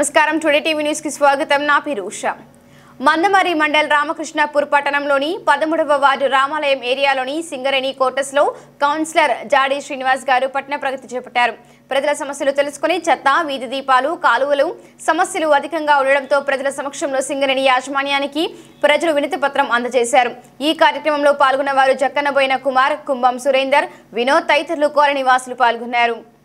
నమస్కారం today TV news కి స్వాగతం నా పేరు ఉషా మందమరి మండల్ రామకృష్ణపూర్ పట్టణంలోని 13వ వార్డు రామాలయం ఏరియాలోని సింగరేణి క్వార్టర్స్ లో కౌన్సిలర్ జాడి శ్రీనివాస్ గారు పట్టణ ప్రగతి చేపట్టారు ప్రజల సమస్యలు తెలుసుకుని చెత్త వీధి దీపాలు కాలువలు సమస్యలు అధికంగా ఉండడంతో ప్రజల సమక్షంలో సింగరేణి యాజమాన్యానికి ప్రజలు వినతి పత్రం అందజేశారు ఈ కార్యక్రమంలో పాల్గొన్న వారు జక్కనబోయిన కుమార్ కుంభం సురేందర్ వినోద్ తదితరులు కాలనీ వాసులు పాల్గొన్నారు